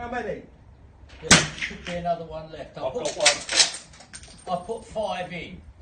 How many? There should be another one left. I've got one. I put 5 in.